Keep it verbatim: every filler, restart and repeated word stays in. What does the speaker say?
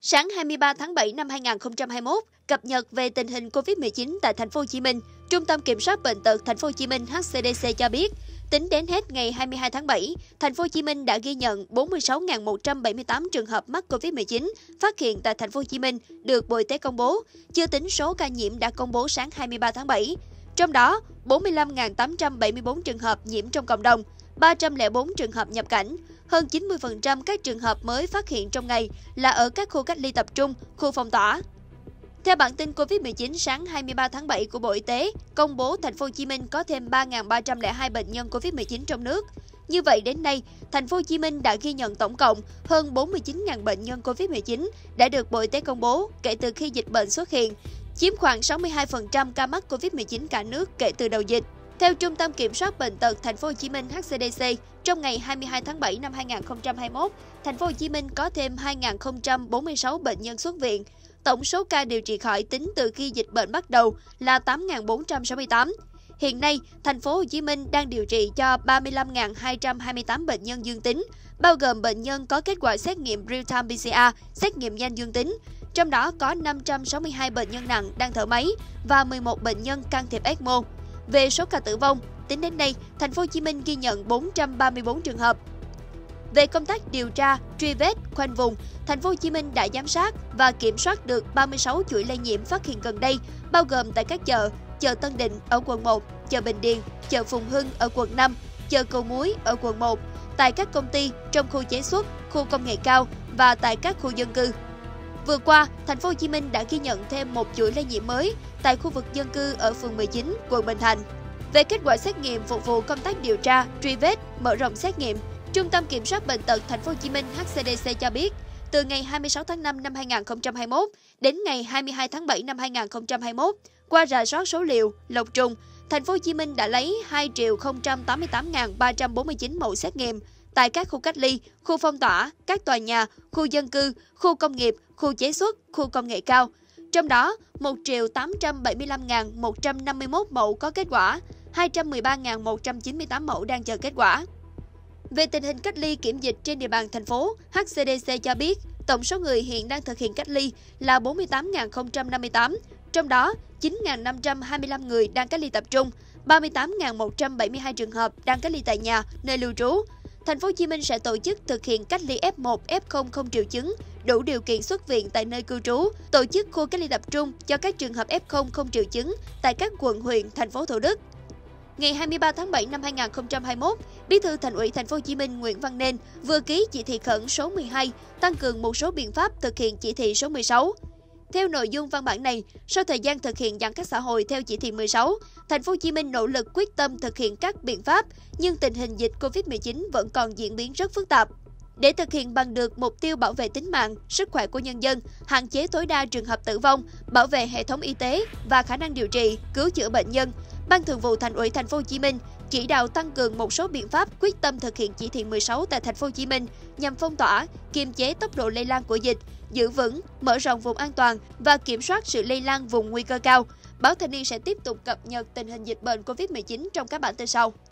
Sáng hai mươi ba tháng bảy năm hai nghìn không trăm hai mươi mốt, cập nhật về tình hình Covid mười chín tại thành phố Hồ Chí Minh, Trung tâm Kiểm soát bệnh tật thành phố Hồ Chí Minh H C D C cho biết, tính đến hết ngày hai mươi hai tháng bảy, thành phố Hồ Chí Minh đã ghi nhận bốn mươi sáu nghìn một trăm bảy mươi tám trường hợp mắc Covid mười chín phát hiện tại thành phố Hồ Chí Minh được Bộ Y tế công bố, chưa tính số ca nhiễm đã công bố sáng hai mươi ba tháng bảy. Trong đó, bốn mươi lăm nghìn tám trăm bảy mươi tư trường hợp nhiễm trong cộng đồng, ba trăm lẻ bốn trường hợp nhập cảnh. Hơn chín mươi phần trăm các trường hợp mới phát hiện trong ngày là ở các khu cách ly tập trung, khu phong tỏa. Theo bản tin Covid mười chín sáng hai mươi ba tháng bảy của Bộ Y tế, công bố thành phố Hồ Chí Minh có thêm ba nghìn ba trăm lẻ hai bệnh nhân Covid mười chín trong nước. Như vậy đến nay, thành phố Hồ Chí Minh đã ghi nhận tổng cộng hơn bốn mươi chín nghìn bệnh nhân Covid mười chín đã được Bộ Y tế công bố kể từ khi dịch bệnh xuất hiện, chiếm khoảng sáu mươi hai phần trăm ca mắc Covid mười chín cả nước kể từ đầu dịch. Theo Trung tâm Kiểm soát bệnh tật thành phố Hồ Chí Minh H C D C, trong ngày hai mươi hai tháng bảy năm hai nghìn không trăm hai mươi mốt, thành phố Hồ Chí Minh có thêm hai nghìn không trăm bốn mươi sáu bệnh nhân xuất viện. Tổng số ca điều trị khỏi tính từ khi dịch bệnh bắt đầu là tám nghìn bốn trăm sáu mươi tám. Hiện nay, thành phố Hồ Chí Minh đang điều trị cho ba mươi lăm nghìn hai trăm hai mươi tám bệnh nhân dương tính, bao gồm bệnh nhân có kết quả xét nghiệm real-time P C R, xét nghiệm nhanh dương tính. Trong đó có năm trăm sáu mươi hai bệnh nhân nặng đang thở máy và mười một bệnh nhân can thiệp E C M O. Về số ca tử vong, tính đến nay, thành phố Hồ Chí Minh ghi nhận bốn trăm ba mươi tư trường hợp. Về công tác điều tra, truy vết, khoanh vùng, thành phố Hồ Chí Minh đã giám sát và kiểm soát được ba mươi sáu chuỗi lây nhiễm phát hiện gần đây, bao gồm tại các chợ, chợ Tân Định ở quận một, chợ Bình Điền, chợ Phùng Hưng ở quận năm, chợ Cầu Muối ở quận một, tại các công ty, trong khu chế xuất, khu công nghệ cao và tại các khu dân cư. Vừa qua, thành phố Hồ Chí Minh đã ghi nhận thêm một chuỗi lây nhiễm mới tại khu vực dân cư ở phường mười chín, quận Bình Thạnh. Về kết quả xét nghiệm phục vụ công tác điều tra, truy vết, mở rộng xét nghiệm, Trung tâm Kiểm soát bệnh tật thành phố Hồ Chí Minh H C D C cho biết, từ ngày hai mươi sáu tháng năm năm hai nghìn không trăm hai mươi mốt đến ngày hai mươi hai tháng bảy năm hai nghìn không trăm hai mươi mốt, qua rà soát số liệu, lọc trùng, thành phố Hồ Chí Minh đã lấy hai triệu không trăm tám mươi tám nghìn ba trăm bốn mươi chín mẫu xét nghiệm tại các khu cách ly, khu phong tỏa, các tòa nhà, khu dân cư, khu công nghiệp, khu chế xuất, khu công nghệ cao. Trong đó, một triệu tám trăm bảy mươi lăm nghìn một trăm năm mươi mốt mẫu có kết quả, hai trăm mười ba nghìn một trăm chín mươi tám mẫu đang chờ kết quả. Về tình hình cách ly kiểm dịch trên địa bàn thành phố, H C D C cho biết tổng số người hiện đang thực hiện cách ly là bốn mươi tám nghìn không trăm năm mươi tám, trong đó chín nghìn năm trăm hai mươi lăm người đang cách ly tập trung, ba mươi tám nghìn một trăm bảy mươi hai trường hợp đang cách ly tại nhà, nơi lưu trú. Thành phố Hồ Chí Minh sẽ tổ chức thực hiện cách ly F một, F không không triệu chứng, đủ điều kiện xuất viện tại nơi cư trú, tổ chức khu cách ly tập trung cho các trường hợp F không không triệu chứng tại các quận, huyện, thành phố Thủ Đức. Ngày hai mươi ba tháng bảy năm hai nghìn không trăm hai mươi mốt, Bí thư Thành ủy Thành phố Hồ Chí Minh Nguyễn Văn Nên vừa ký chỉ thị khẩn số mười hai tăng cường một số biện pháp thực hiện chỉ thị số mười sáu. Theo nội dung văn bản này, sau thời gian thực hiện giãn cách xã hội theo chỉ thị mười sáu, Thành phố Hồ Chí Minh nỗ lực quyết tâm thực hiện các biện pháp, nhưng tình hình dịch Covid mười chín vẫn còn diễn biến rất phức tạp. Để thực hiện bằng được mục tiêu bảo vệ tính mạng, sức khỏe của nhân dân, hạn chế tối đa trường hợp tử vong, bảo vệ hệ thống y tế và khả năng điều trị, cứu chữa bệnh nhân, Ban Thường vụ Thành ủy Thành phố Hồ Chí Minh chỉ đạo tăng cường một số biện pháp quyết tâm thực hiện chỉ thị mười sáu tại Thành phố Hồ Chí Minh nhằm phong tỏa, kiềm chế tốc độ lây lan của dịch, giữ vững, mở rộng vùng an toàn và kiểm soát sự lây lan vùng nguy cơ cao. Báo Thanh niên sẽ tiếp tục cập nhật tình hình dịch bệnh Covid mười chín trong các bản tin sau.